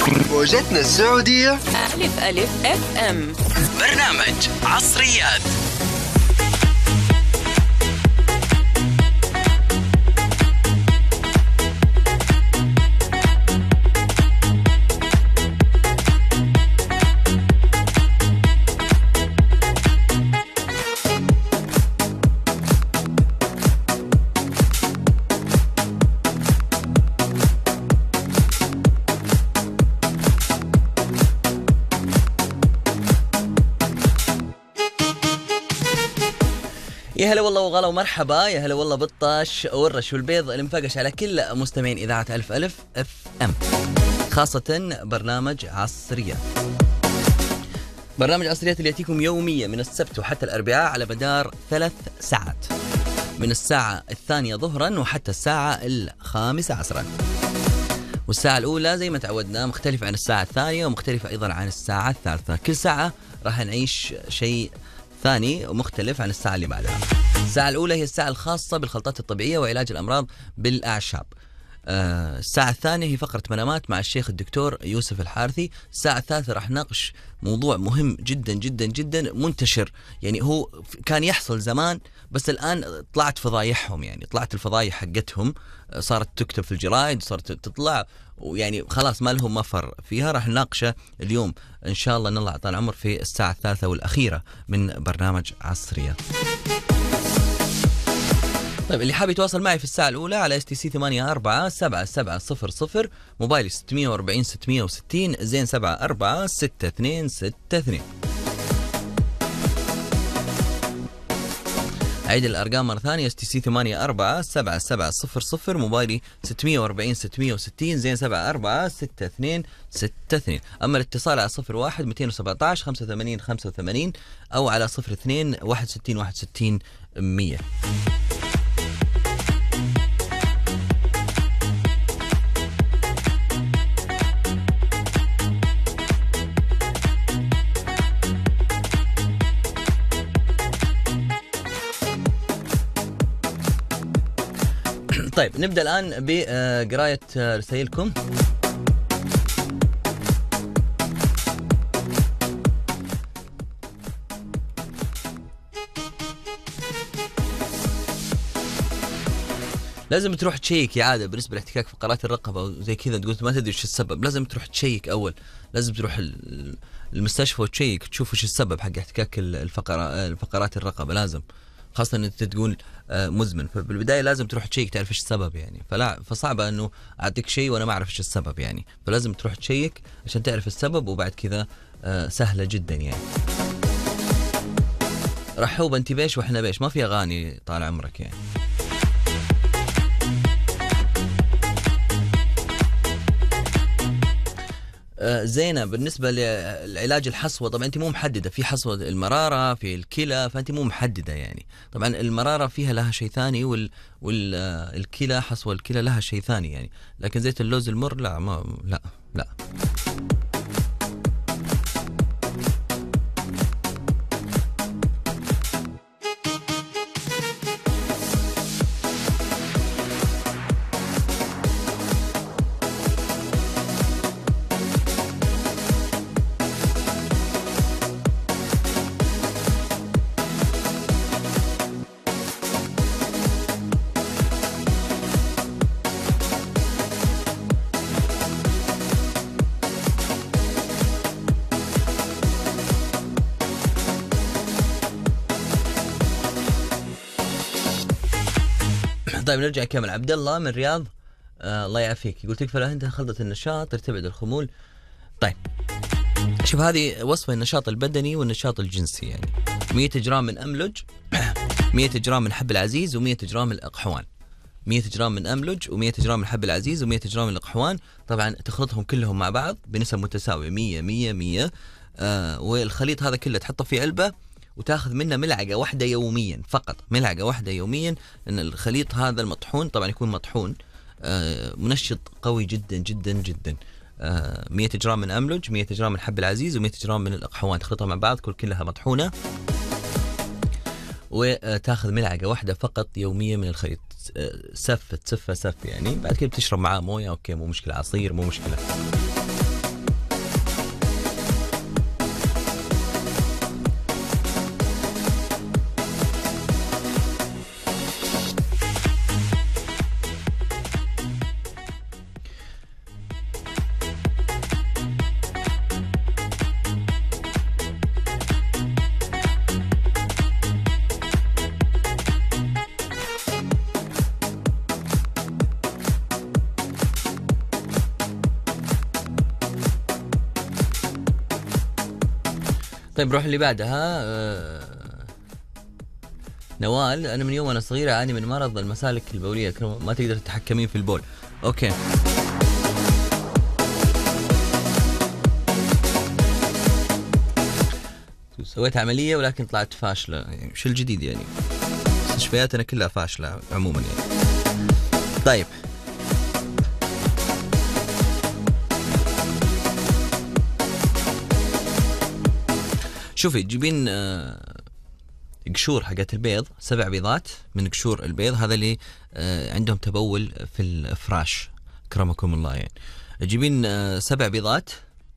موجتنا السعودية ألف ألف اف ام. برنامج عصريات. يا هلا والله وغلا ومرحبا، يا هلا والله بالطاش والرش والبيض المفقش على كل مستمعين إذاعة ألف ألف اف ام، خاصة برنامج عصريات. برنامج عصريات اللي يأتيكم يوميا من السبت وحتى الأربعاء على مدار 3 ساعات، من الساعة 2 ظهرا وحتى الساعة 5 عصرا. والساعة الأولى زي ما تعودنا مختلفة عن الساعة الثانية ومختلفة أيضا عن الساعة الثالثة. كل ساعة راح نعيش شيء ثاني ومختلف عن الساعة اللي بعدها. الساعة الأولى هي الساعة الخاصة بالخلطات الطبيعية وعلاج الأمراض بالأعشاب. الساعة الثانية هي فقرة منامات مع الشيخ الدكتور يوسف الحارثي. الساعة الثالثة راح نناقش موضوع مهم جدا جدا جدا منتشر، يعني هو كان يحصل زمان بس الآن طلعت فضايحهم، يعني طلعت الفضايح حقتهم، صارت تكتب في الجرائد، صارت تطلع، ويعني خلاص ما لهم مفر فيها. راح نناقشه اليوم إن شاء الله نطلع طال العمر في الساعة الثالثة والأخيرة من برنامج عصرية. طيب اللي حاب يتواصل معي في الساعة الأولى على STC 847700، موبايلي 640 660 زين 74 6262. عيد الأرقام مرة ثانية، STC 847700، موبايلي 640 660 زين 74 6262. أما الاتصال على 01 217 85 85 أو على 02 61 61 100. طيب نبدأ الآن بقراية رسائلكم. لازم تروح تشيك إعادة بالنسبة لاحتكاك فقرات الرقبة وزي كذا، تقول ما تدري وش السبب، لازم تروح تشيك أول، لازم تروح المستشفى وتشيك تشوف وش السبب حق احتكاك الفقرات الرقبة، لازم، خاصة ان انت تقول مزمن، فبالبداية لازم تروح تشيك تعرف ايش السبب يعني، فصعبة انه اعطيك شيء وانا ما اعرف ايش السبب يعني، فلازم تروح تشيك عشان تعرف السبب، وبعد كذا سهلة جدا يعني. رحوب انت بيش واحنا بيش، ما في اغاني طال عمرك يعني. زينة، بالنسبة لعلاج الحصوة طبعا أنت مو محددة، في حصوة المرارة في الكلى، فأنت مو محددة يعني. طبعا المرارة فيها لها شيء ثاني والكلى حصوة الكلى لها شيء ثاني يعني، لكن زيت اللوز المر لا لا. طيب نرجع كمل. عبد الله من الرياض، الله يعافيك، يقول تكفى انت خلطة النشاط ترتبط الخمول. طيب شوف، هذه وصفة النشاط البدني والنشاط الجنسي يعني. 100 جرام من أملج، 100 جرام من حب العزيز، و100 جرام من الأقحوان. 100 جرام من أملج و100 جرام من حب العزيز و100 جرام من الأقحوان. طبعا تخلطهم كلهم مع بعض بنسب متساوية 100 100 100. والخليط هذا كله تحطه في علبة وتاخذ منه ملعقة واحدة يوميا، فقط ملعقة واحدة يوميا، لأن الخليط هذا المطحون طبعا يكون مطحون منشط قوي جدا جدا جدا. 100 جرام من أملج، 100 جرام من حب العزيز، و100 جرام من الأقحوان، تخلطها مع بعض كلها مطحونة، وتاخذ ملعقة واحدة فقط يوميا من الخليط. سف يعني، بعد كده بتشرب معاه موية، اوكي مو مشكلة، عصير مو مشكلة. طيب روح اللي بعدها. نوال، أنا من يوم أنا صغيرة أعاني من مرض المسالك البولية، ما تقدر تتحكمين في البول. أوكي. سويت عملية ولكن طلعت فاشلة، يعني شو الجديد يعني؟ مستشفياتنا كلها فاشلة عموما يعني. طيب شوفي، تجيبين قشور حقت البيض، 7 بيضات من قشور البيض، هذا اللي عندهم تبول في الفراش كرمكم الله يعني. تجيبين 7 بيضات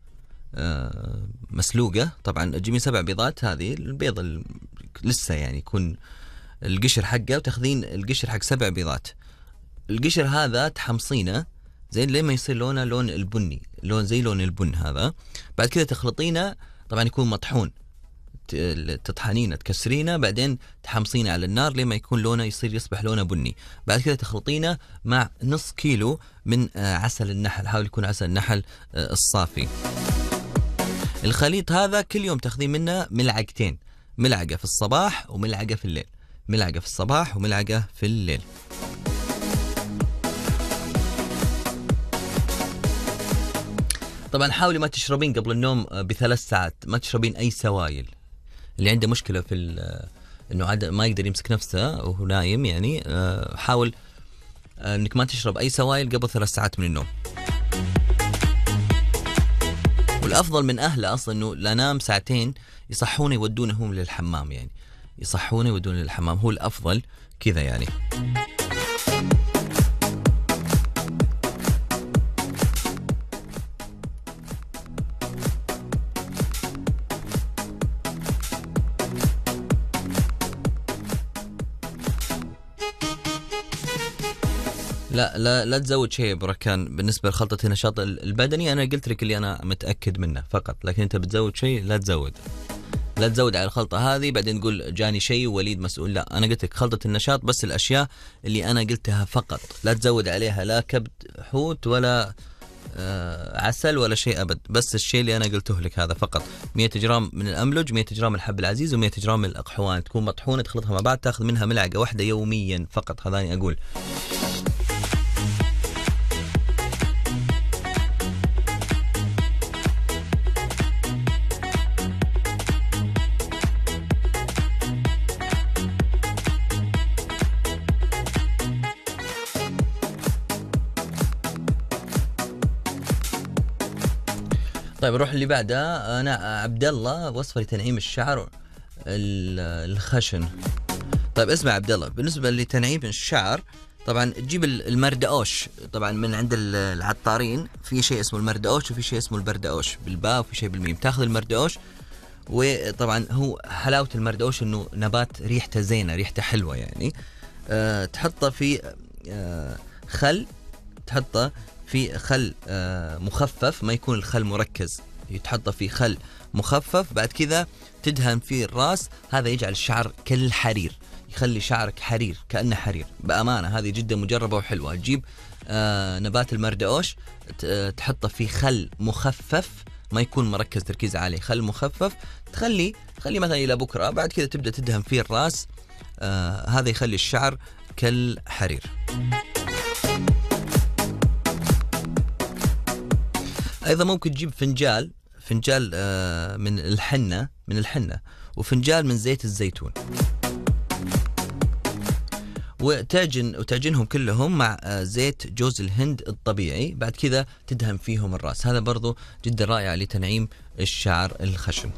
مسلوقة، طبعا تجيبين 7 بيضات، هذه البيض لسه يعني يكون القشر حقه، وتاخذين القشر حق 7 بيضات. القشر هذا تحمصينه زين لين ما يصير لونه لون البني، لون زي لون البن هذا. بعد كذا تخلطينه، طبعا يكون مطحون، تطحنينه تكسرينه، بعدين تحمصينه على النار لين ما يكون لونه يصبح لونه بني. بعد كذا تخلطينه مع نص كيلو من عسل النحل، حاول يكون عسل النحل الصافي. الخليط هذا كل يوم تاخذين منه ملعقتين، ملعقة في الصباح وملعقة في الليل، ملعقة في الصباح وملعقة في الليل. طبعا حاولي ما تشربين قبل النوم ب3 ساعات، ما تشربين أي سوائل. اللي عنده مشكلة في إنه ما يقدر يمسك نفسه وهو نايم يعني، حاول إنك ما تشرب أي سوائل قبل 3 ساعات من النوم. والأفضل من أهله أصلا إنه لا نام ساعتين يصحونه يودونهم للحمام، يعني يصحونه يودونه للحمام، هو الأفضل كذا يعني. لا تزود شيء بركان بالنسبة لخلطة النشاط البدني. أنا قلت لك اللي أنا متأكد منه فقط، لكن أنت بتزود شيء لا تزود على الخلطة هذه بعدين تقول جاني شيء ووليد مسؤول. لا، أنا قلت لك خلطة النشاط بس الأشياء اللي أنا قلتها فقط، لا تزود عليها لا كبد حوت ولا عسل ولا شيء أبد، بس الشيء اللي أنا قلته لك هذا فقط. 100 جرام من الأملج، 100 جرام من الحب العزيز، و100 جرام من الأقحوان، تكون مطحونة، تخلطها مع بعض، تاخذ منها ملعقة واحدة يوميا فقط. هذاني أقول. طيب نروح اللي بعده. أنا عبد الله، وصفة لتنعيم الشعر الخشن. طيب اسمع عبد الله، بالنسبة لتنعيم الشعر طبعا تجيب المردقوش، طبعا من عند العطارين في شيء اسمه المردقوش وفي شيء اسمه البردقوش بالباء وفي شيء بالميم. تاخذ المردقوش، وطبعا هو حلاوة المردقوش انه نبات ريحته زينة، ريحته حلوة يعني. تحطه في خل، تحطه في خل مخفف، ما يكون الخل مركز، يتحط في خل مخفف. بعد كذا تدهن فيه الراس، هذا يجعل الشعر كالحرير، يخلي شعرك حرير كأنه حرير بأمانة. هذه جدا مجربة وحلوة. تجيب نبات المردقوش تحطه في خل مخفف، ما يكون مركز تركيز عليه، خل مخفف، تخلي مثلا إلى بكرة. بعد كذا تبدأ تدهن فيه الراس، هذا يخلي الشعر كالحرير. أيضا ممكن تجيب فنجال من الحنة وفنجال من زيت الزيتون، وتعجنهم كلهم مع زيت جوز الهند الطبيعي. بعد كذا تدهن فيهم الرأس. هذا برضو جدا رائع لتنعيم الشعر الخشن.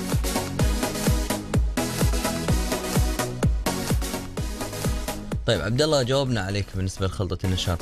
طيب عبد الله، جاوبنا عليك بالنسبة لخلطة النشاط.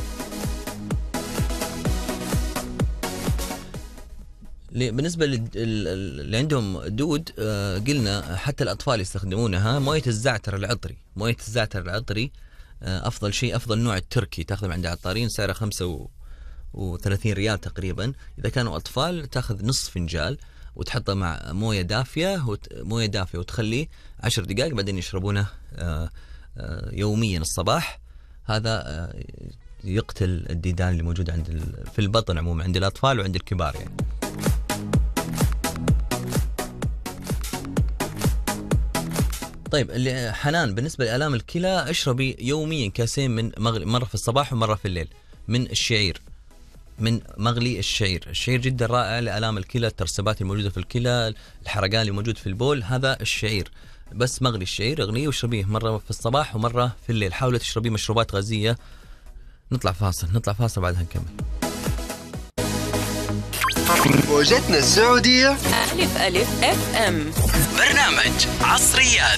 بالنسبة اللي عندهم دود، قلنا حتى الأطفال يستخدمونها. موية الزعتر العطري أفضل شيء، أفضل نوع التركي، تأخذ عند عطارين، سعره 35 ريال تقريبا. إذا كانوا أطفال تأخذ نصف فنجال وتحطه مع موية دافية وتخليه 10 دقائق، بعدين يشربونه يوميا الصباح. هذا يقتل الديدان اللي موجودة في البطن عموما عند الأطفال وعند الكبار يعني. طيب حنان، بالنسبة لآلام الكلى اشربي يوميا كاسين من مغلي، مرة في الصباح ومرة في الليل، من الشعير، من مغلي الشعير. الشعير جدا رائع لآلام الكلى، الترسبات الموجودة في الكلى، الحرقان اللي موجود في البول، هذا الشعير. بس مغلي الشعير اغليه واشربيه مرة في الصباح ومرة في الليل. حاولي تشربي مشروبات غازية. نطلع فاصل بعدها نكمل. موجتنا السعودية ألف ألف اف ام. برنامج عصريات.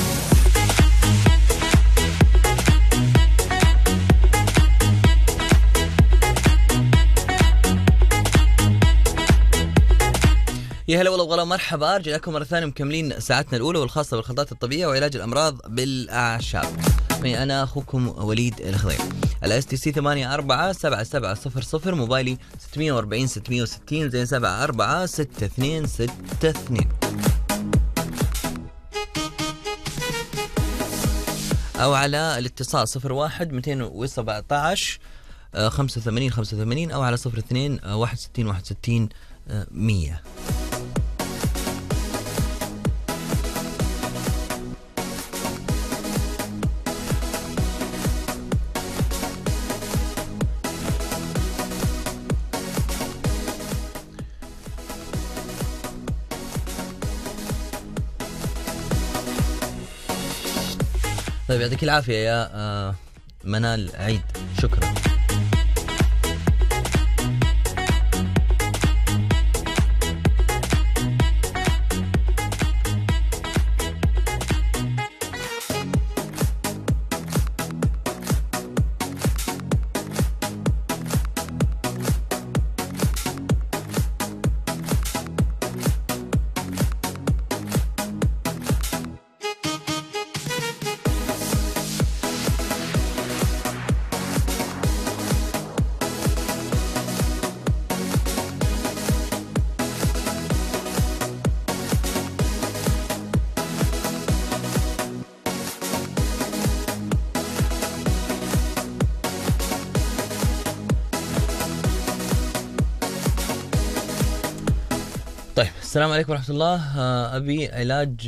يا هلا والله وغلا، مرحبا، ارجع لكم مره ثانيه مكملين ساعتنا الاولى والخاصه بالخلطات الطبيعيه وعلاج الامراض بالاعشاب. انا اخوكم وليد الخضير. الاس تي سي 847700، موبايلي 640 660 زين 74 6262، او على الاتصال 01 217 85 85 او على 02 61 61 100. طيب يعطيك العافية يا منال عيد، شكرا. طيب السلام عليكم ورحمة الله. أبي علاج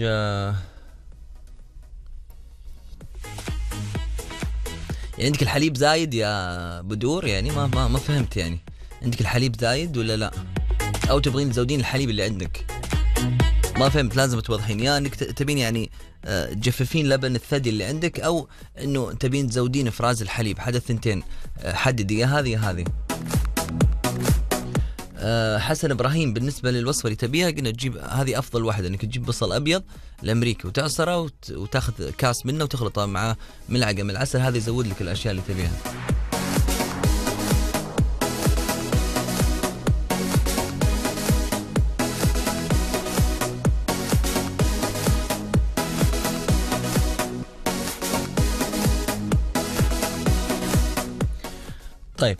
يعني عندك الحليب زايد يا بدور؟ يعني ما فهمت، يعني عندك الحليب زايد ولا لا؟ أو تبغين تزودين الحليب اللي عندك؟ ما فهمت، لازم توضحين. يا انك تبين يعني تجففين لبن الثدي اللي عندك، او انه تبين تزودين افراز الحليب، حاجه الثنتين. حددي يا هذه يا هذه. حسن ابراهيم، بالنسبه للوصفه اللي تبيها قلنا تجيب هذه افضل واحده، انك تجيب بصل ابيض الامريكي وتعصره وتاخذ كاس منه وتخلطه مع ملعقه من العسل، هذا يزود لك الاشياء اللي تبيها. طيب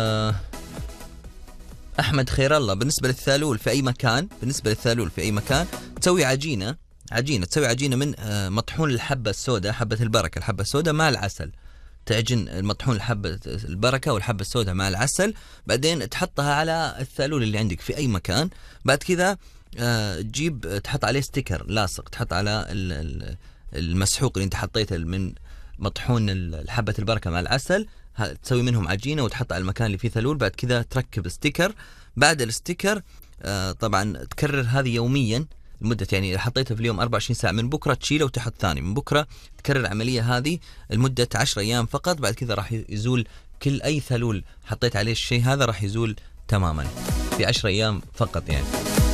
أحمد خير الله، بالنسبة للثالول في أي مكان، تسوي عجينة تسوي عجينة من مطحون الحبة السوداء، حبة البركة، الحبة السوداء مع العسل. تعجن مطحون الحبة البركة والحبة السوداء مع العسل، بعدين تحطها على الثالول اللي عندك في أي مكان. بعد كذا تجيب تحط عليه ستيكر لاصق، تحط على المسحوق اللي انت حطيته من مطحون الحبة البركة مع العسل، تسوي منهم عجينة وتحط على المكان اللي فيه ثلول. بعد كذا تركب ستيكر. بعد الستيكر طبعا تكرر هذه يوميا لمدة، يعني إذا حطيتها في اليوم 24 ساعة، من بكرة تشيله وتحط ثاني، من بكرة تكرر العملية هذه لمدة 10 أيام فقط. بعد كذا راح يزول كل أي ثلول حطيت عليه الشيء هذا، راح يزول تماما في 10 أيام فقط يعني.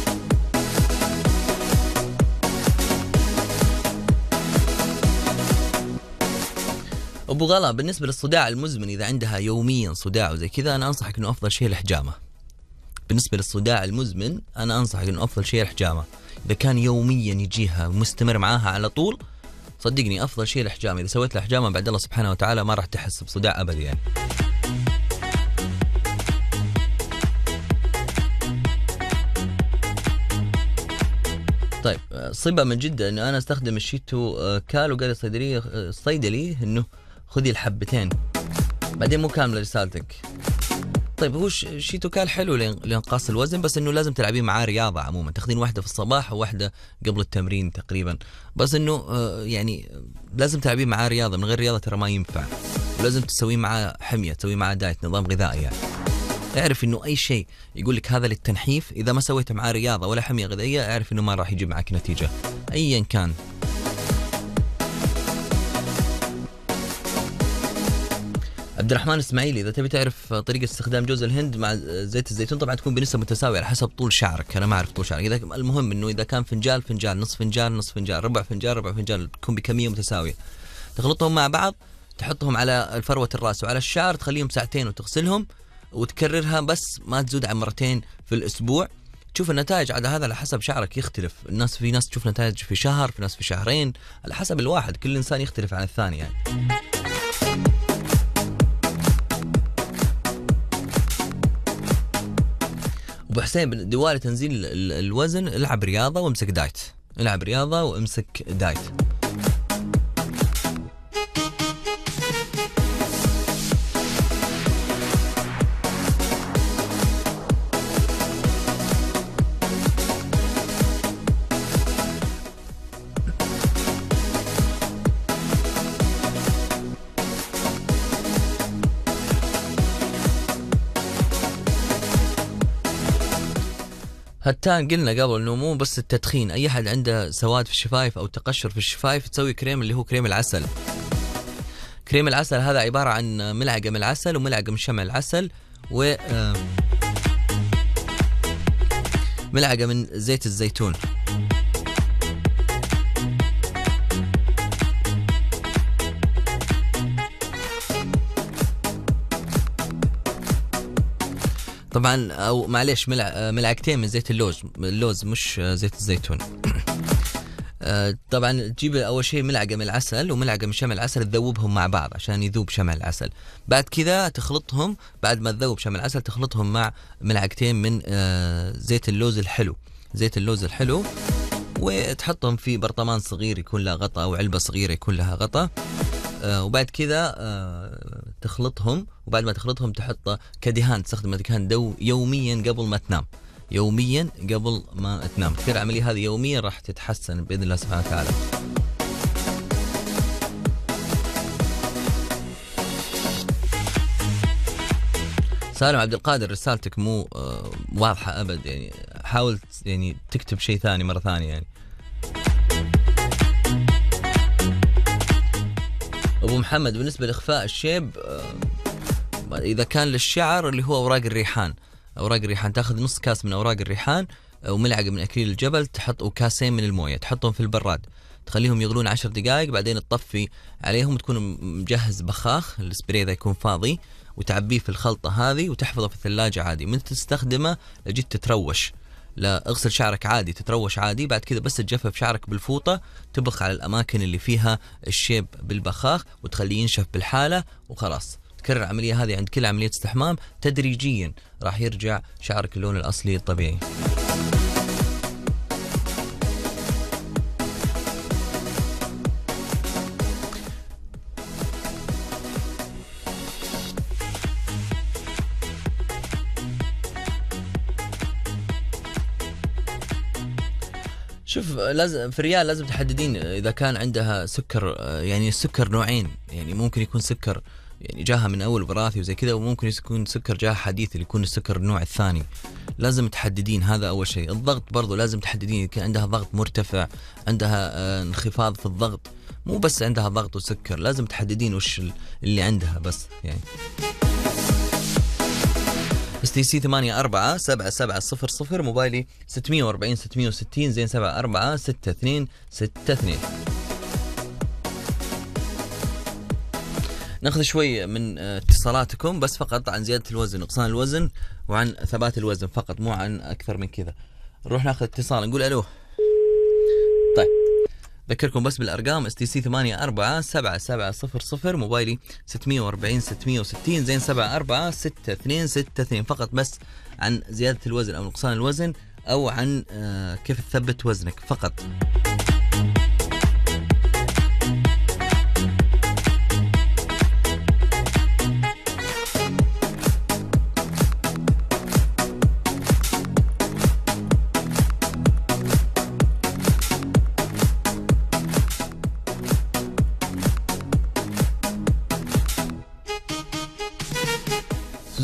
أبو غلا، بالنسبة للصداع المزمن إذا عندها يوميا صداع وزي كذا، أنا أنصحك إنه أفضل شيء الحجامة. بالنسبة للصداع المزمن أنا أنصحك إنه أفضل شيء الحجامة. إذا كان يوميا يجيها ومستمر معاها على طول، صدقني أفضل شيء الحجامة. إذا سويت له حجامة بعد الله سبحانه وتعالى ما راح تحس بصداع أبدا يعني. طيب صبا من جدة إنه أنا أستخدم الشيتو كال، وقال الصيدلي إنه خذي الحبتين، بعدين مو كاملة رسالتك. طيب هو شيتوكال حلو لإنقاص الوزن، بس إنه لازم تلعبين معاه رياضة عموما، تاخذين واحدة في الصباح وواحدة قبل التمرين تقريبا، بس إنه يعني لازم تلعبين معاه رياضة، من غير رياضة ترى ما ينفع، ولازم تسوين معاه حمية، تسوين معاه دايت، نظام غذائي يعني. اعرف إنه أي شيء يقول لك هذا للتنحيف إذا ما سويت معاه رياضة ولا حمية غذائية اعرف إنه ما راح يجيب معك نتيجة أيا كان. عبد الرحمن اسماعيلي، اذا تبي تعرف طريقه استخدام جوز الهند مع زيت الزيتون طبعا تكون بنسبه متساويه على حسب طول شعرك، انا ما اعرف طول شعرك، اذا المهم انه اذا كان فنجان فنجان، نصف فنجان نصف فنجان، ربع فنجان ربع فنجان، تكون بكميه متساويه، تخلطهم مع بعض، تحطهم على فروه الراس وعلى الشعر، تخليهم ساعتين وتغسلهم وتكررها، بس ما تزود عن مرتين في الاسبوع. تشوف النتائج على هذا على حسب شعرك يختلف، الناس في ناس تشوف نتائج في شهر، في ناس في شهرين، على حسب الواحد، كل انسان يختلف عن الثاني يعني. ابو حسين دوالي تنزيل الوزن، العب رياضه وامسك دايت، العب رياضه وامسك دايت. هتان قلنا قبل انه مو بس التدخين، اي احد عنده سواد في الشفايف او تقشر في الشفايف تسوي كريم اللي هو كريم العسل. كريم العسل هذا عبارة عن ملعقة من العسل وملعقة من شمع العسل و ملعقة من زيت الزيتون. طبعا او معليش ملعقتين من زيت اللوز مش زيت الزيتون. طبعا تجيب اول شيء ملعقه من العسل وملعقه من شمع العسل، تذوبهم مع بعض عشان يذوب شمع العسل. بعد كذا تخلطهم، بعد ما تذوب شمع العسل تخلطهم مع ملعقتين من زيت اللوز الحلو، زيت اللوز الحلو، وتحطهم في برطمان صغير يكون له غطاء او علبه صغيره يكون لها غطاء. وبعد كذا تخلطهم، وبعد ما تخلطهم تحطه كدهان، تستخدم دهان يوميا قبل ما تنام، يوميا قبل ما تنام. كثير العملية هذه يوميا راح تتحسن بإذن الله سبحانه وتعالى. سالم عبد القادر، رسالتك مو واضحة أبد يعني، حاول يعني تكتب شيء ثاني مرة ثانية يعني. أبو محمد، بالنسبة لإخفاء الشيب إذا كان للشعر اللي هو أوراق الريحان، أوراق الريحان تأخذ نص كاس من أوراق الريحان وملعقة من أكليل الجبل، تحط وكاسين من الموية، تحطهم في البراد، تخليهم يغلون 10 دقائق، بعدين تطفي عليهم، تكون مجهز بخاخ السبراي إذا يكون فاضي، وتعبيه في الخلطة هذه وتحفظه في الثلاجة عادي. من تستخدمه لجيت تتروش، لا اغسل شعرك عادي، تتروش عادي، بعد كذا بس تجفف شعرك بالفوطة، تبخ على الأماكن اللي فيها الشيب بالبخاخ وتخليه ينشف بالحالة وخلاص. تكرر العملية هذه عند كل عملية استحمام، تدريجيا راح يرجع شعرك اللون الأصلي الطبيعي. شوف، لازم في الريال لازم تحددين إذا كان عندها سكر، يعني السكر نوعين، يعني ممكن يكون سكر يعني جاها من أول وراثي وزي كذا، وممكن يكون سكر جاها حديث اللي يكون السكر النوع الثاني. لازم تحددين هذا أول شيء. الضغط برضو لازم تحددين، كان عندها ضغط مرتفع، عندها انخفاض في الضغط، مو بس عندها ضغط وسكر، لازم تحددين وش اللي عندها بس يعني. STC 847700، موبايلي 640 660 زين 74 6262. ناخذ شوي من اتصالاتكم بس فقط عن زيادة الوزن، نقصان الوزن، وعن ثبات الوزن فقط، مو عن أكثر من كذا. نروح ناخذ اتصال، نقول ألو. طيب ذكركم بس بالأرقام، STC 847700، موبايلي 640 660 زين 74 6262، فقط بس عن زيادة الوزن أو نقصان الوزن، أو عن كيف تثبت وزنك فقط.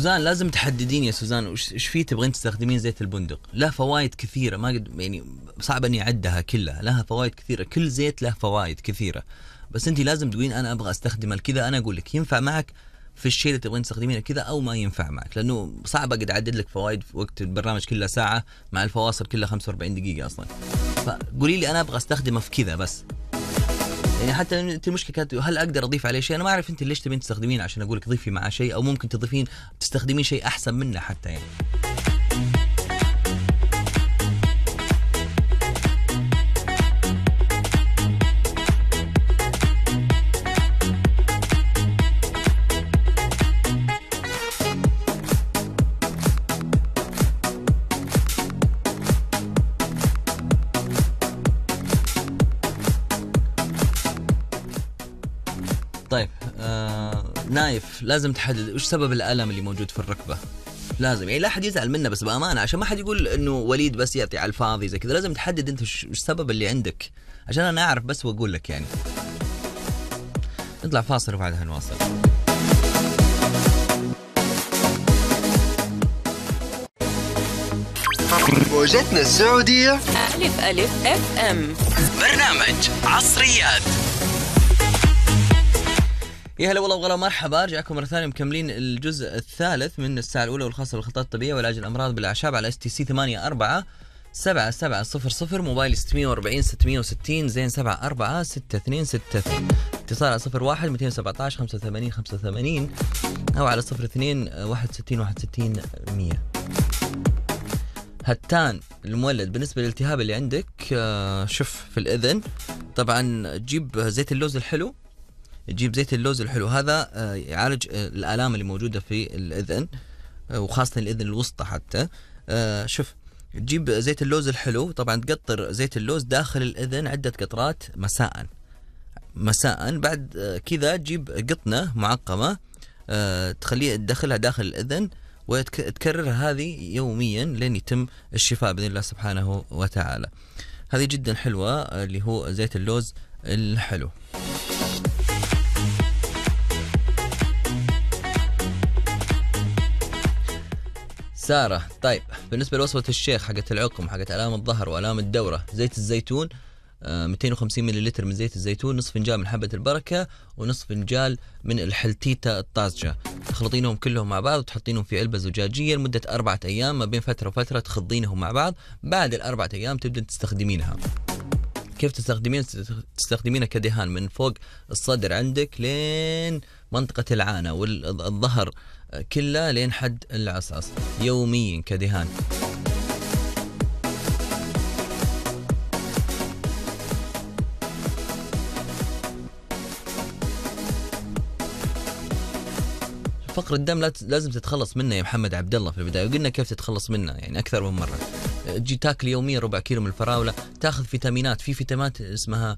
سوزان لازم تحددين يا سوزان وش في تبغين تستخدمين زيت البندق. له فوائد كثيرة، ما قد يعني صعب اني اعدها كلها، لها فوائد كثيرة، كل زيت له فوائد كثيرة، بس انت لازم تقولين انا ابغى استخدم الكذا، انا اقول لك ينفع معك في الشيء اللي تبغين تستخدمينه كذا او ما ينفع معك، لانه صعب اقعد اعدد لك فوائد في وقت البرنامج كله ساعة مع الفواصل كلها 45 دقيقة اصلا. فقولي لي انا ابغى استخدمه في كذا بس. يعني حتى انت المشكله كانت هل اقدر اضيف عليه شيء، انا ما اعرف انت ليش تبين تستخدمين عشان اقول لك ضيفي معاه شيء، او ممكن تضيفين تستخدمين شيء احسن منه حتى يعني. طيب نايف لازم تحدد وش سبب الألم اللي موجود في الركبة، لازم يعني لا حد يزعل منه بس بأمانة عشان ما حد يقول إنه وليد بس يعطي على الفاضي زي كذا، لازم تحدد أنت وش السبب اللي عندك عشان أنا أعرف بس وأقول لك يعني. نطلع فاصل وبعدها نواصل. موجتنا السعودية ألف ألف اف ام. برنامج عصريات. يا هلا والله وغلا مرحبا، ارجعكم مره ثانيه مكملين الجزء الثالث من الساعه الاولى والخاصه بالخطط الطبيه وعلاج الامراض بالاعشاب على STC 847700 موبايل 640 660 زين 74 626 اتصال على 01 217 85 85 او على 02 61 61 100. هتان المولد بالنسبه للالتهاب اللي عندك شوف في الاذن طبعا تجيب زيت اللوز الحلو، تجيب زيت اللوز الحلو هذا يعالج الآلام اللي موجودة في الإذن وخاصة الإذن الوسطى حتى. شوف تجيب زيت اللوز الحلو طبعا تقطر زيت اللوز داخل الإذن عدة قطرات مساء بعد كذا تجيب قطنة معقمة تخليها تدخلها داخل الإذن وتكررها هذه يوميا لين يتم الشفاء بإذن الله سبحانه وتعالى. هذه جدا حلوة اللي هو زيت اللوز الحلو. سارة طيب بالنسبة لوصفة الشيخ حقت العقم حقت آلام الظهر وآلام الدورة، زيت الزيتون 250 مللتر من زيت الزيتون، نصف فنجان من حبة البركة ونصف فنجان من الحلتيتة الطازجة، تخلطينهم كلهم مع بعض وتحطينهم في علبة زجاجية لمدة 4 أيام، ما بين فترة وفترة تخضينهم مع بعض، بعد ال4 أيام تبدأ تستخدمينها. كيف تستخدمينها كدهان من فوق الصدر عندك لين منطقة العانة والظهر كلها لين حد العصعص يوميا كدهان. فقر الدم لازم تتخلص منه يا محمد عبد الله في البداية، وقلنا كيف تتخلص منه يعني أكثر من مرة. تجي تاكل يوميا ربع كيلو من الفراولة، تاخذ فيتامينات، في فيتامينات اسمها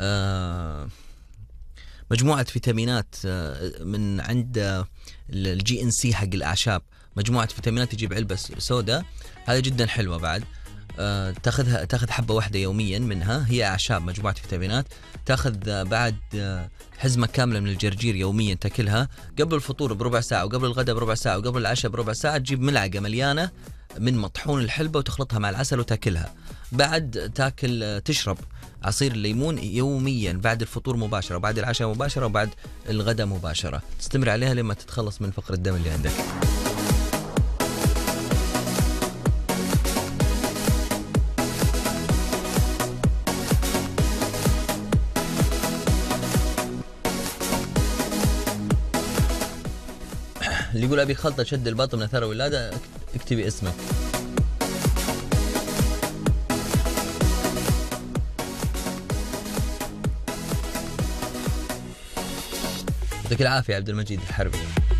مجموعة فيتامينات من عند الGNC حق الأعشاب، مجموعة فيتامينات تجيب علبة سوداء هذه جدا حلوة بعد، تاخذ حبة واحدة يوميا منها، هي أعشاب مجموعة فيتامينات. تاخذ بعد حزمة كاملة من الجرجير يوميا تاكلها قبل الفطور بربع ساعة وقبل الغداء بربع ساعة وقبل العشاء بربع ساعة، تجيب ملعقة مليانة من مطحون الحلبة وتخلطها مع العسل وتاكلها. بعد تشرب عصير الليمون يوميا بعد الفطور مباشرة وبعد العشاء مباشرة وبعد الغداء مباشرة، تستمر عليها لما تتخلص من فقر الدم اللي عندك. اللي يقول أبي خلطة شد البطن من أثار الولادة اكتبي اسمك. يعطيك العافية عبد المجيد الحربي.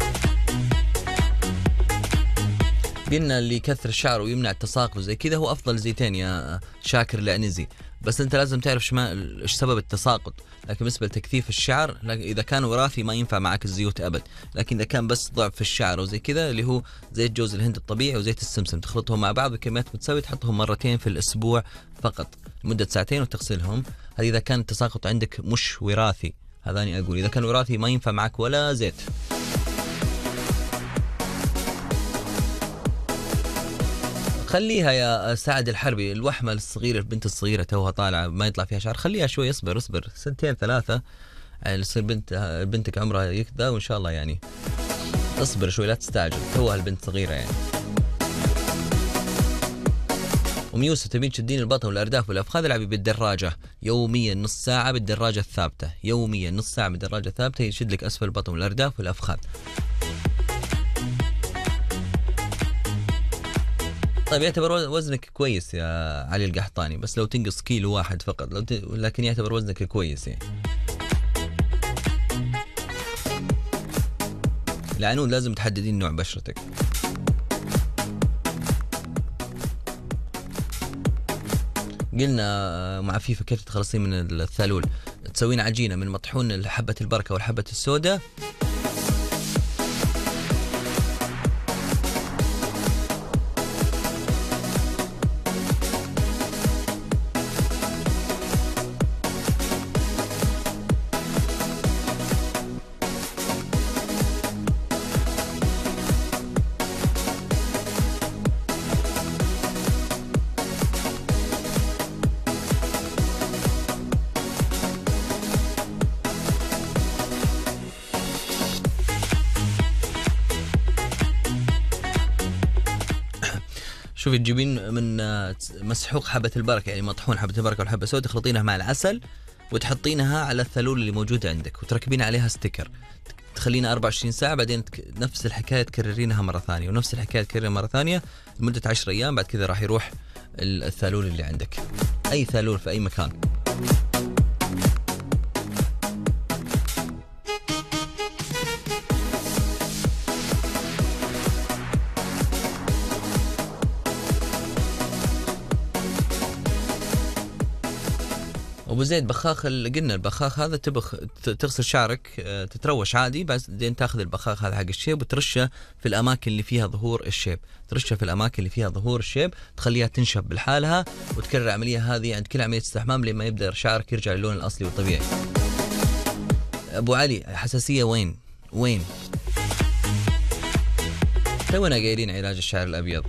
قلنا اللي يكثر الشعر ويمنع التساقط زي كذا هو أفضل زيتين يا شاكر العنزي، بس أنت لازم تعرف إيش سبب التساقط. لكن بالنسبة لتكثيف الشعر إذا كان وراثي ما ينفع معك الزيوت أبد، لكن إذا كان بس ضعف في الشعر وزي كذا اللي هو زيت جوز الهند الطبيعي وزيت السمسم تخلطهم مع بعض بكميات متساوية، تحطهم مرتين في الأسبوع فقط لمدة 2 ساعات وتغسلهم. هذه إذا كان التساقط عندك مش وراثي، هذاني أقول إذا كان وراثي ما ينفع معك ولا زيت. خليها يا سعد الحربي، الوحمة الصغيرة البنت الصغيرة توها طالعة ما يطلع فيها شعر، خليها شوي، اصبر 2 3 يصير بنتك عمرها يكذا وإن شاء الله يعني. اصبر شوي لا تستعجل، توها البنت صغيرة يعني. أم يوسف تبين تشدين البطن والأرداف والأفخاذ، العبي بالدراجة يوميا نص ساعة بالدراجة الثابتة، يوميا نص ساعة بالدراجة الثابتة يشد لك أسفل البطن والأرداف والأفخاذ. طيب يعتبر وزنك كويس يا علي القحطاني، بس لو تنقص كيلو واحد فقط لكن يعتبر وزنك كويس يعني. العنود لازم تحددين نوع بشرتك. قلنا مع فيفا كيف تتخلصين من الثالول، تسوين عجينة من مطحون حبة البركة والحبة السوداء، شوفي تجيبين من مسحوق حبة البركة، يعني مطحون حبة البركة والحبة السوداء، تخلطينها مع العسل وتحطينها على الثالول اللي موجودة عندك وتركبين عليها ستيكر، تخلينا 24 ساعة، بعدين نفس الحكاية تكررينها مرة ثانية ونفس الحكاية تكررينها مرة ثانية لمدة 10 أيام. بعد كذا راح يروح الثالول اللي عندك، أي ثالول في أي مكان. أبو زيد بخاخ قلنا البخاخ هذا تغسل شعرك، تتروش عادي، بعدين تاخذ البخاخ هذا حق الشيب وترشه في الأماكن اللي فيها ظهور الشيب، ترشه في الأماكن اللي فيها ظهور الشيب، تخليها تنشف بالحالها، وتكرر العملية هذه عند كل عملية استحمام لما يبدأ شعرك يرجع للون الأصلي والطبيعي. أبو علي حساسية وين؟ تونا قايلين علاج الشعر الأبيض.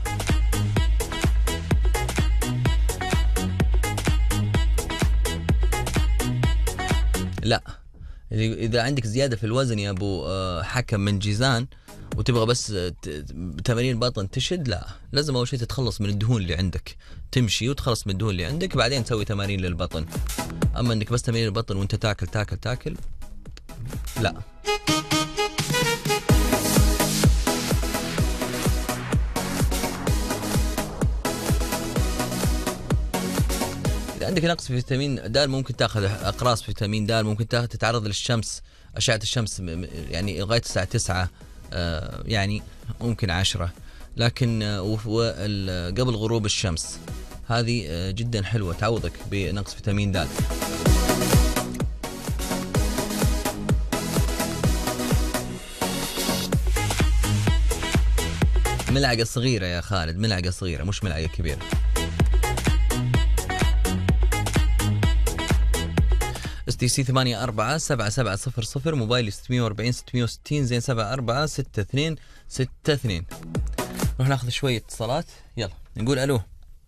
لا، إذا عندك زيادة في الوزن يا أبو حكم من جيزان وتبغى بس تمارين بطن تشد، لا، لازم أول شيء تتخلص من الدهون اللي عندك، تمشي وتخلص من الدهون اللي عندك، بعدين تسوي تمارين للبطن. أما إنك بس تمارين البطن وأنت تاكل لا. إذا عندك نقص في فيتامين د ممكن تاخذ أقراص فيتامين د، ممكن تتعرض للشمس، أشعة الشمس يعني لغاية الساعة 9 يعني ممكن 10، لكن قبل غروب الشمس هذه جدا حلوة تعوضك بنقص فيتامين د. ملعقة صغيرة يا خالد، ملعقة صغيرة مش ملعقة كبيرة. STC 847700، موبايلي 640 660 زين 746262. نروح ناخذ شوية اتصالات، يلا نقول الو.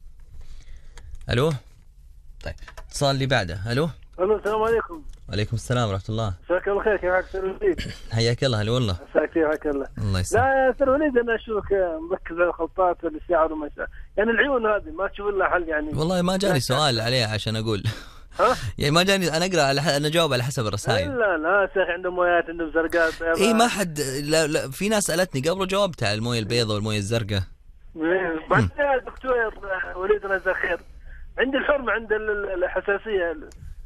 طيب اتصال اللي بعده. الو السلام عليكم. وعليكم السلام ورحمة الله. مساك الله خير، كيف حالك سير وليد؟ حياك الله. هلا والله. مساك كيف حالك الله يسلمك. لا يا سير وليد انا اشوفك مركز على الخلطات والشعر ومساء، يعني العيون هذه ما تشوف لها حل يعني. والله ما جاني سؤال عليها عشان اقول يعني ما جاني، انا اقرا انا اجاوب على حسب الرسائل. لا شيخ عندهم مويات عندهم زرقاء. اي ما حد لا في ناس سالتني قبل جاوبت على المويه البيضاء والمويه الزرقاء. بعدين يا دكتور وليد الله يجزاه خير، عندي الحرمه عند الحساسيه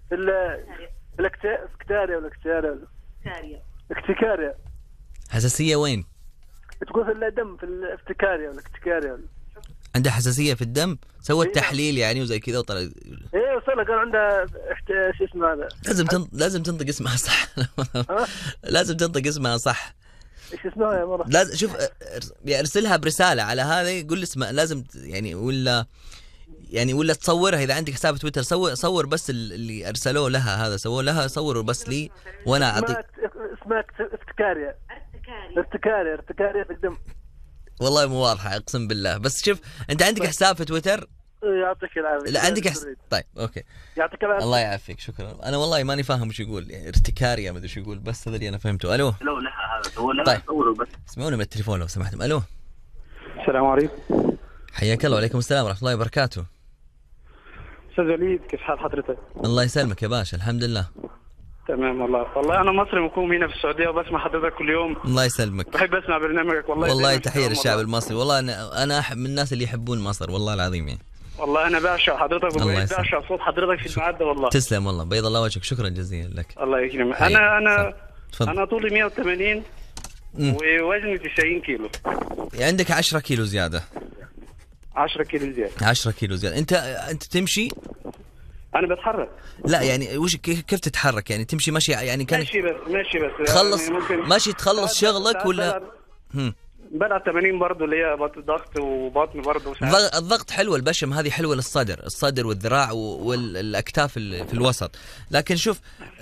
الاكتكاريا. حساسيه وين؟ تقول في الدم، في الاكتكاريا. عندها حساسيه في الدم، سوت تحليل يعني وزي كذا وطلع. ايه وصل قال عندها شو اسمه هذا. لازم تنطق اسمها صح. لازم تنطق اسمها صح. ايش اسمها يا مره؟ لازم شوف ارسلها برساله على هذا، يقول لي اسمها لازم يعني ولا تصورها. اذا عندك حساب تويتر صور بس اللي ارسلوه لها، هذا سووه لها، صوروا بس لي وانا اعطيك. اسمها ارتكاريا في الدم. والله مو واضحه اقسم بالله. بس شوف انت عندك حساب في تويتر؟ يعطيك العافيه. لا عندك طيب اوكي يعطيك العافيه. الله يعافيك شكرا. انا والله ماني فاهم وش يقول، يعني ارتكاريا ما ادري شو يقول، بس هذا اللي انا فهمته. الو لو لا هذا هو لا طيب صوروا بس. اسمعوني من التليفون لو سمحتم. الو السلام عليكم. حياك الله. وعليكم السلام ورحمه الله وبركاته. استاذ وليد كيف حال حضرتك؟ الله يسلمك يا باشا. الحمد لله تمام والله انا مصري مقيم هنا في السعوديه وبسمع حضرتك كل يوم. الله يسلمك. بحب اسمع برنامجك والله تحيه للشعب المصري. والله انا من الناس اللي يحبون مصر والله العظيم يعني. والله انا بعشق حضرتك وبعشق صوت حضرتك في المعدة والله. تسلم والله بيض الله وجهك. شكرا جزيلا لك. الله يكرمك. انا طولي 180 ووزني 90 كيلو. عندك 10 كيلو زياده. 10 كيلو زياده. 10 كيلو زياده. انت تمشي؟ انا بتحرك. لا يعني وش كيف تتحرك يعني؟ تمشي ماشي يعني كان ماشي بس تخلص يعني ماشي تخلص شغلك ولا بلعب تمارين برضه اللي هي ضغط وبطن برضه. الضغط حلوه، البشم هذه حلوه للصدر والذراع والاكتاف في الوسط. لكن شوف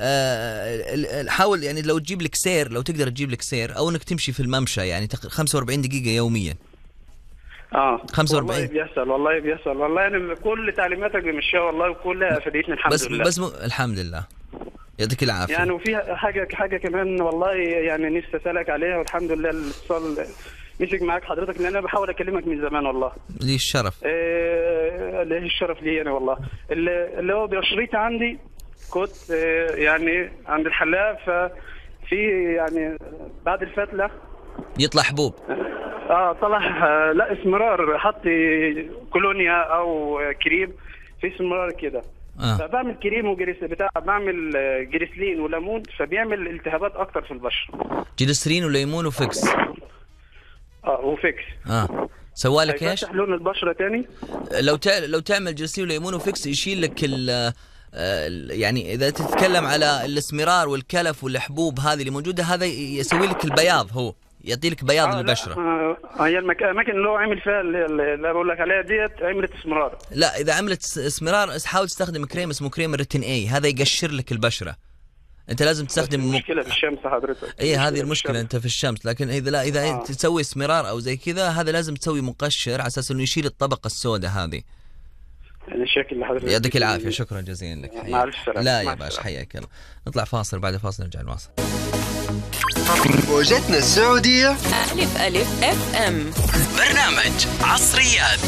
حاول يعني لو تجيب لك سير، لو تقدر تجيب لك سير او انك تمشي في الممشى يعني 45 دقيقه يوميا. 45 والله بيحصل والله انا كل تعليماتك بمشيها والله وكلها فادتني الحمد لله. بس الحمد لله يعطيك العافيه. يعني وفي حاجه كمان والله يعني نفسي اسالك عليها، والحمد لله الاتصال مسك معاك حضرتك لان انا بحاول اكلمك من زمان والله. لي الشرف. ليه الشرف لي انا والله. اللي هو بشريط عندي كنت يعني عند الحلاق، ففي يعني بعد الفتله يطلع حبوب. طلع لا اسمرار، حط كولونيا او كريم في اسمرار كده. فبعمل كريم بعمل جريسلين وليمون، فبيعمل التهابات اكتر في البشره. جريسلين وليمون وفيكس. وفيكس. سوالك ايش؟ يفتح لون البشره تاني. لو تعمل جريسلين وليمون وفيكس يشيل لك يعني اذا تتكلم على الاسمرار والكلف والحبوب هذه اللي موجوده، هذا يسوي لك البياض، هو يعطي لك بياض للبشره. هي الاماكن اللي هو عامل فيها اللي بقول لك عليها ديت عملت اسمرار. لا اذا عملت اسمرار حاول تستخدم كريم اسمه كريم الريتين اي، هذا يقشر لك البشره. انت لازم تستخدم المشكله في الشمس حضرتك. هذه المشكله انت في الشمس. لكن اذا تسوي اسمرار او زي كذا، هذا لازم تسوي مقشر على اساس انه يشيل الطبقه السوداء هذه. يعني الشكل اللي حضرتك. يعطيك العافيه. شكرا جزيلا لك. مع الف سلامه. لا يا باش حياك الله. نطلع فاصل، بعد فاصل نرجع نواصل. موجتنا السعودية ألف اف ام. برنامج عصريات.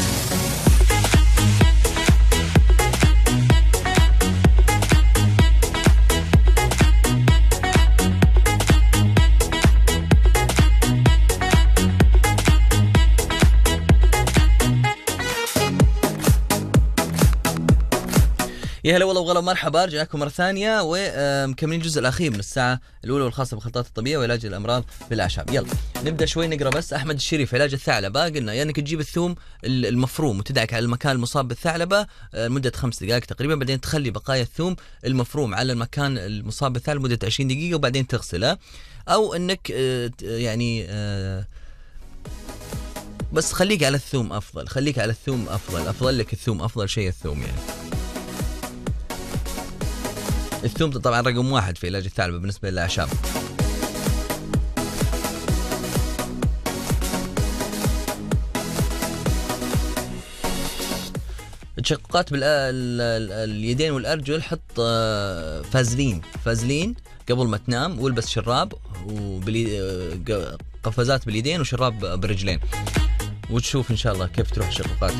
يا هلا والله وغلا ومرحبا، رجعنا مرة ثانية ومكملين الجزء الأخير من الساعة الأولى والخاصة بالخلطات الطبيعية وعلاج الأمراض بالأعشاب. يلا نبدأ شوي نقرأ. بس أحمد الشريف علاج الثعلبة قلنا يعني انك تجيب الثوم المفروم وتدعك على المكان المصاب بالثعلبة لمدة 5 دقائق تقريبا، بعدين تخلي بقايا الثوم المفروم على المكان المصاب بالثعلبة لمدة 20 دقيقة وبعدين تغسله. أو انك يعني بس خليك على الثوم أفضل، خليك على الثوم أفضل لك. الثوم أفضل شيء الثوم يعني. الثوم طبعا رقم 1 في علاج الثعلبة بالنسبة للأعشاب. تشققات باليدين والأرجل، حط فازلين قبل ما تنام، والبس شراب قفازات باليدين وشراب برجلين، وتشوف إن شاء الله كيف تروح الشققات.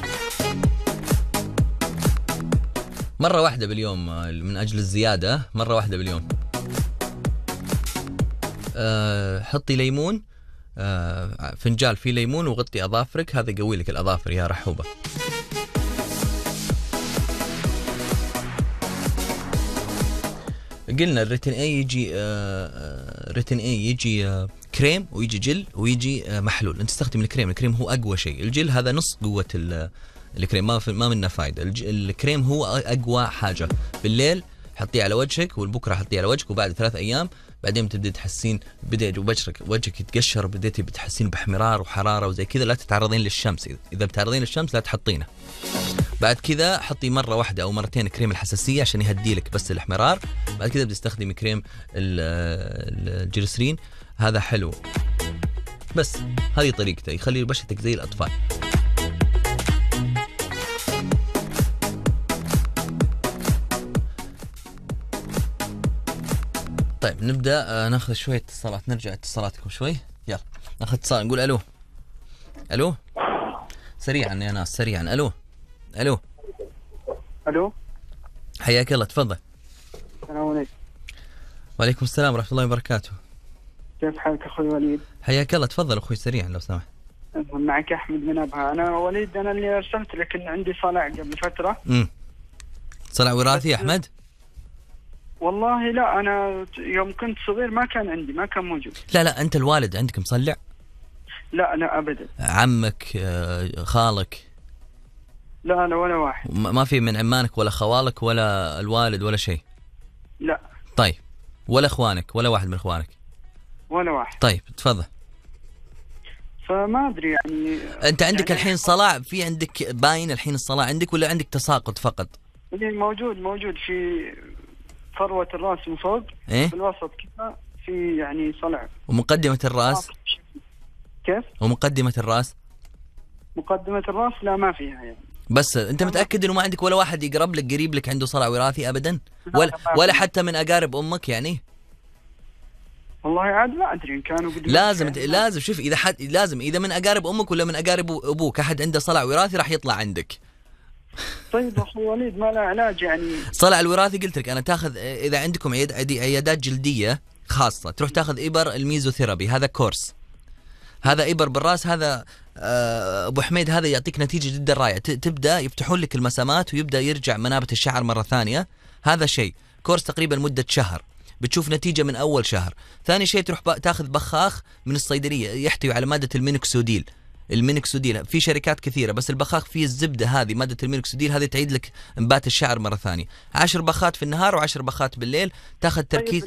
مرة واحدة باليوم من أجل الزيادة، مرة واحدة باليوم. حطي ليمون، فنجال فيه ليمون وغطي أظافرك، هذا يقوي لك الأظافر يا رحوبة. قلنا الريتين اي يجي ريتين اي يجي كريم ويجي جل ويجي محلول. انت تستخدم الكريم هو أقوى شيء، الجل هذا نص قوة الكريم، ما منه فايدة. الكريم هو أقوى حاجة. بالليل حطيه على وجهك والبكرة حطيه على وجهك، وبعد 3 أيام بعدين بتبدأ تحسين بدأ وجهك يتقشر، بدأتي بتحسين باحمرار وحرارة وزي كذا. لا تتعرضين للشمس، إذا بتعرضين للشمس لا تحطينه. بعد كذا حطي مرة واحدة أو مرتين كريم الحساسية عشان يهدي لك بس الاحمرار. بعد كذا بتستخدمي كريم الجليسرين، هذا حلو. بس هذه طريقته، يخلي بشرتك زي الأطفال. طيب نبدأ ناخذ شوية اتصالات، نرجع اتصالاتكم شوي. يلا ناخذ اتصال، نقول ألو. ألو سريعا يا ناس سريعا. ألو ألو الو، حياك الله، تفضل. السلام عليكم. وعليكم السلام ورحمة الله وبركاته. كيف حالك اخوي وليد؟ حياك الله، تفضل اخوي سريعا لو سمحت. معك احمد من ابها. انا وليد، انا اللي ارسلت لك ان عندي صلع قبل فتره. صلع وراثي يا احمد؟ والله لا، انا يوم كنت صغير ما كان عندي، ما كان موجود. لا انت الوالد عندك مصلع؟ لا ابدا. عمك خالك؟ لا ولا واحد. ما في من عمانك ولا خوالك ولا الوالد ولا شيء؟ لا. طيب ولا اخوانك ولا واحد من اخوانك؟ ولا واحد. طيب تفضل. فما ادري يعني انت عندك يعني الحين صلع، في عندك باين الحين الصلع عندك ولا عندك تساقط فقط؟ موجود في فروة الراس من فوق. إيه؟ في الوسط كذا في يعني صلع. ومقدمة الراس؟ كيف؟ ومقدمة الراس؟ مقدمة الراس لا ما فيها يعني. بس انت متأكد انه ما عندك ولا واحد يقرب لك قريب لك عنده صلع وراثي ابدا؟ ولا حتى من اقارب امك يعني؟ والله عاد ما ادري ان كانوا لازم شوف، لازم اذا من اقارب امك ولا من اقارب ابوك احد عنده صلع وراثي راح يطلع عندك. طيب اخوي وليد، ما له علاج يعني؟ صلع الوراثي قلت لك انا تاخذ، اذا عندكم عيادات جلديه خاصه تروح تاخذ ابر الميزوثيرابي، هذا كورس، هذا ابر بالراس، هذا ابو حميد هذا يعطيك نتيجه جدا رائعه، تبدا يفتحون لك المسامات ويبدا يرجع منابت الشعر مره ثانيه. هذا شيء كورس تقريبا مده شهر، بتشوف نتيجه من اول شهر. ثاني شيء تروح تاخذ بخاخ من الصيدليه يحتوي على ماده المينوكسوديل. في شركات كثيره، بس البخاخ فيه الزبده هذه ماده المينوكسوديل، هذه تعيد لك انبات الشعر مره ثانيه. 10 بخات في النهار و10 بخات بالليل، تاخذ تركيز.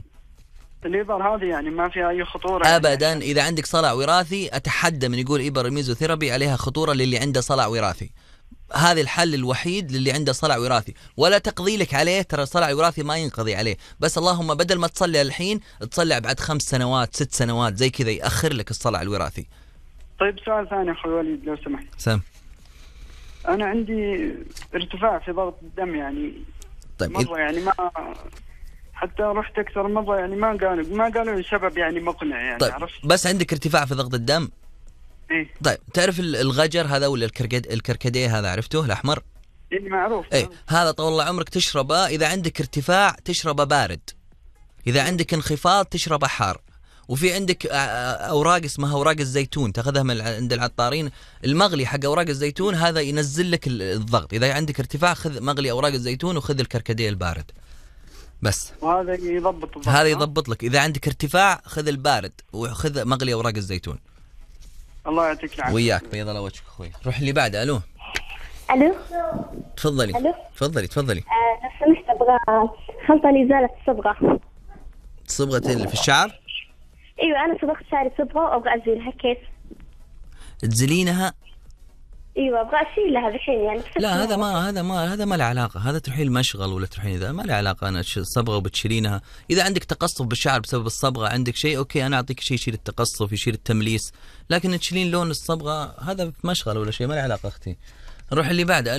الإبر هذه يعني ما فيها أي خطورة أبدا يعني. إذا عندك صلع وراثي أتحدى من يقول إبر الميزوثيرابي عليها خطورة للي عنده صلع وراثي. هذا الحل الوحيد للي عنده صلع وراثي، ولا تقضي لك عليه، ترى الصلع الوراثي ما ينقضي عليه، بس اللهم بدل ما تصلع الحين تصلع بعد 5 سنوات 6 سنوات زي كذا، يأخر لك الصلع الوراثي. طيب سؤال ثاني أخوي وليد لو سمحت. سم. أنا عندي ارتفاع في ضغط الدم يعني. طيب مرة يعني ما حتى رحت أكثر مرة يعني ما قالوا لي سبب يعني مقنع يعني. طيب عرفت؟ بس عندك ارتفاع في ضغط الدم؟ إيه. طيب تعرف الغجر هذا ولا الكركديه هذا، عرفته الأحمر؟ إيه معروف. إيه هذا طول عمرك تشربه، إذا عندك ارتفاع تشربه بارد، إذا عندك انخفاض تشربه حار. وفي عندك أوراق اسمها أوراق الزيتون تأخذها من عند العطارين، المغلي حق أوراق الزيتون هذا ينزل لك الضغط. إذا عندك ارتفاع خذ مغلي أوراق الزيتون وخذ الكركديه البارد بس. وهذا يضبط الضغط. هذا يضبط لك. إذا عندك ارتفاع خذ البارد وخذ مغلي أوراق الزيتون. الله يعطيك العافية. وياك بيض الله وجهك أخوي. روح اللي بعده. ألو. ألو. تفضلي. ألو. تفضلي. لو سمحت أبغى خلطة لإزالة الصبغة. صبغة اللي في الشعر؟ ايوه انا صبغت شعري صبغه وابغى ازيلها، كيف تزلينها؟ ايوه ابغى اشيلها الحين يعني. لا هذا ما له علاقه، هذا تروحين المشغل ولا تروحين، اذا ما له علاقه. انا صبغه وبتشيلينها. اذا عندك تقصف بالشعر بسبب الصبغه عندك شيء اوكي، انا اعطيك شيء يشيل التقصف يشيل التمليس، لكن تشيلين لون الصبغه هذا في مشغل ولا شيء، ما له علاقه اختي. نروح اللي بعده.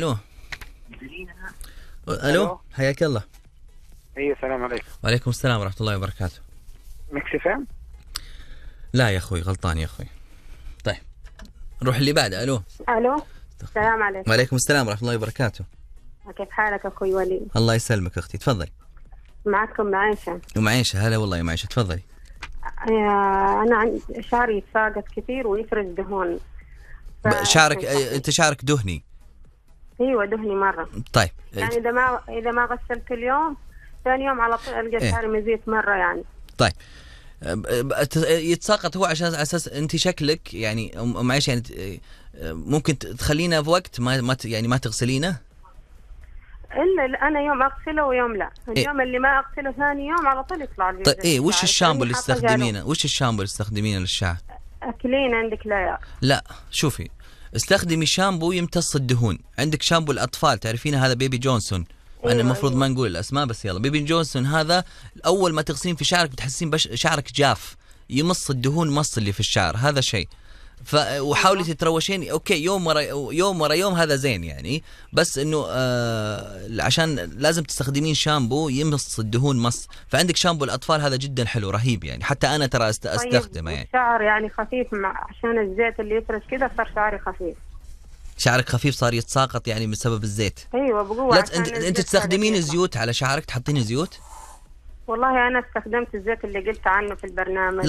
الو حياك الله. ايوه السلام عليكم. وعليكم السلام ورحمه الله وبركاته. مكسفة؟ لا يا اخوي غلطان يا اخوي. طيب نروح اللي بعده. الو. السلام عليكم. وعليكم السلام ورحمه الله وبركاته. كيف حالك اخوي وليد؟ الله يسلمك اختي، تفضلي. معكم معيشة. ومعيشة هلا والله يا معيشة، تفضلي. انا شعري يتساقط كثير ويفرز دهون. شعرك انت شعرك دهني؟ ايوه دهني مرة. طيب يعني اذا ما غسلت اليوم ثاني يوم على طول القى شعري مزيت مرة يعني. طيب يتساقط هو عشان اساس انت شكلك يعني معلش يعني ممكن تخلينا في وقت ما تغسلينه؟ الا انا يوم اغسله ويوم لا، اليوم اللي ما اغسله ثاني يوم على طول يطلع لي. طيب وش الشامبو اللي تستخدمينه للشعر؟ اكلين عندك لا شوفي، استخدمي شامبو يمتص الدهون. عندك شامبو الاطفال تعرفينه، هذا بيبي جونسون. أنا المفروض ما نقول الأسماء بس يلا. بيبي جونسون هذا أول ما تغسلين في شعرك بتحسين شعرك جاف، يمص الدهون مص اللي في الشعر، هذا شيء. وحاولي تتروشين اوكي يوم ورا يوم، هذا زين يعني، بس انه عشان لازم تستخدمين شامبو يمص الدهون مص. فعندك شامبو الاطفال هذا جدا حلو رهيب يعني، حتى انا ترى استخدمه يعني. الشعر يعني خفيف عشان الزيت اللي يفرش كده صار شعري خفيف. شعرك خفيف صار يتساقط يعني بسبب الزيت؟ ايوه بقوة. انت تستخدمين زيوت على شعرك، تحطين زيوت؟ والله انا استخدمت الزيت اللي قلت عنه في البرنامج،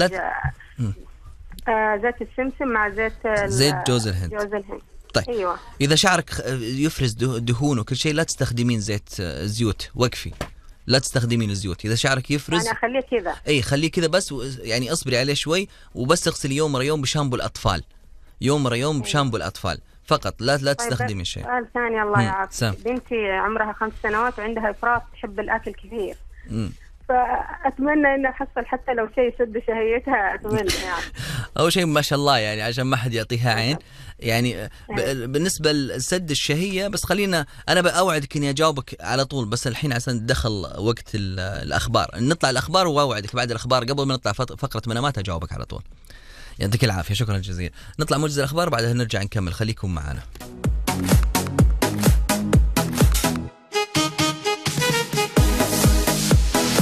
زيت السمسم مع زيت جوز الهند. طيب ايوه. اذا شعرك يفرز دهون وكل شيء لا تستخدمين زيوت، وقفي، لا تستخدمين الزيوت. اذا شعرك يفرز انا اخليه كذا، اي خليه كذا بس، يعني اصبري عليه شوي، وبس اغسلي يوم ورا يوم بشامبو الاطفال، يوم ورا يوم بشامبو الاطفال فقط، لا تستخدمي شيء. سؤال ثاني الله يعافيك، بنتي عمرها 5 سنوات وعندها افراط، تحب الاكل كثير. فأتمنى إن أحصل حتى لو شيء يسد شهيتها، أتمنى يعني. أول شيء ما شاء الله يعني عشان ما حد يعطيها عين يعني. بالنسبة لسد الشهية بس خلينا، أنا بأوعدك إني أجاوبك على طول، بس الحين عشان ندخل وقت الأخبار، نطلع الأخبار وأوعدك بعد الأخبار قبل ما نطلع فقرة منامات أجاوبك على طول. يعطيك العافية، شكرا جزيلا. نطلع موجز الأخبار بعدها نرجع نكمل، خليكم معنا.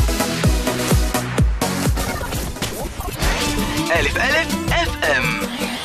ألف أف أم.